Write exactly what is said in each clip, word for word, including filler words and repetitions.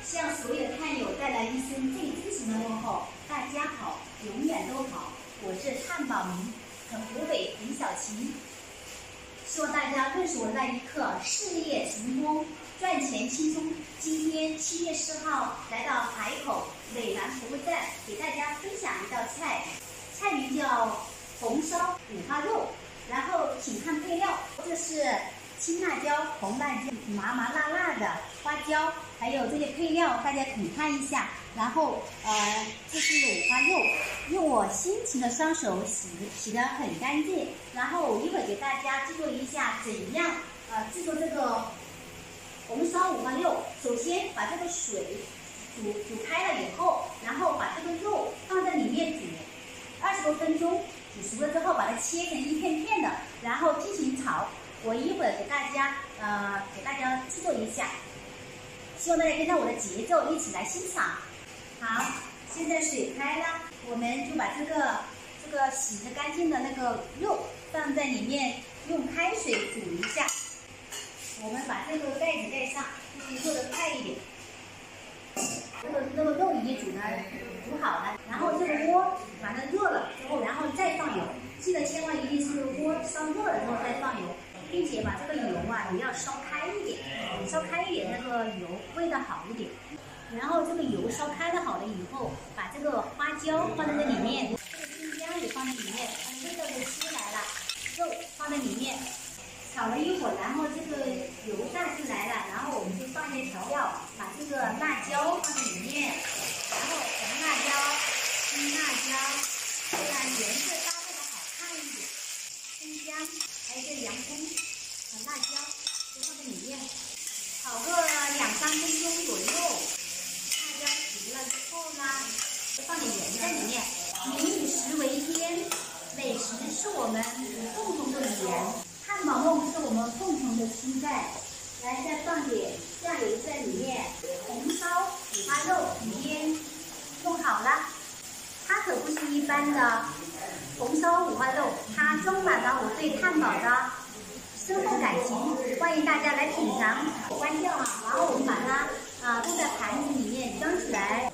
向所有看友带来一声最真诚的问候。大家好，永远都好，我是汉宝明，很湖北很小晴。希望大家认识我那一刻，事业成功，赚钱轻松。今天七月四号来到海口美兰服务站，给大家分享一道菜，菜名叫红烧五花肉。然后请看配料，这是青辣椒、红辣椒、麻麻辣辣的花椒，还有这些配料，大家可以看一下。然后呃，这是五花肉，用我辛勤的双手洗洗得很干净。然后我一会儿给大家制作一下怎样呃制作这个红烧五花肉。首先把这个水煮煮开了以后，然后把这个肉放在里面煮二十多分钟。煮熟了之后，把它切成一片片的，然后进行炒。我一会儿给大家呃给大家制作一下，希望大家跟着我的节奏一起来欣赏。好，现在水开了，我们就把这个这个洗得干净的那个肉放在里面，用开水煮一下。我们把这个盖子盖上，就是做得快一点。这个这个肉已经煮的煮好了，然后这个锅把它热了之后，然后再放油。记得千万一定是锅烧热了之后再放油，并且把这个油啊也要烧开一点，烧开一点，那个油味道好一点。然后这个油烧开了好了以后，把这个花椒放在这里面，这个生姜也放在里面，它的味道就出来了。肉放在里面。炒了一会儿，然后这个油炸出来了，然后我们就放一些调料，把这个辣椒放在里面，然后红辣椒、青辣椒，这样颜色搭配的好看一点。生姜，还有这洋葱、和辣椒都放在里面，炒个两三分钟左右。辣椒熟了之后呢，放点盐在里面。民以食为天，美食是我们共同的语言。汉堡梦是我们共同的期待，来再放点酱油在里面，红烧五花肉已经弄好了。它可不是一般的红烧五花肉，它充满了我对汉堡的深厚感情，欢迎大家来品尝。关掉了，然后我们把它啊放在盘子里面装起来。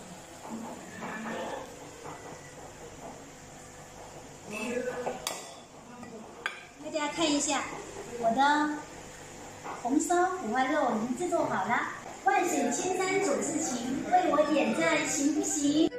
大家看一下，我的红烧五花肉已经制作好了。万水千山总是情，为我点赞行不行？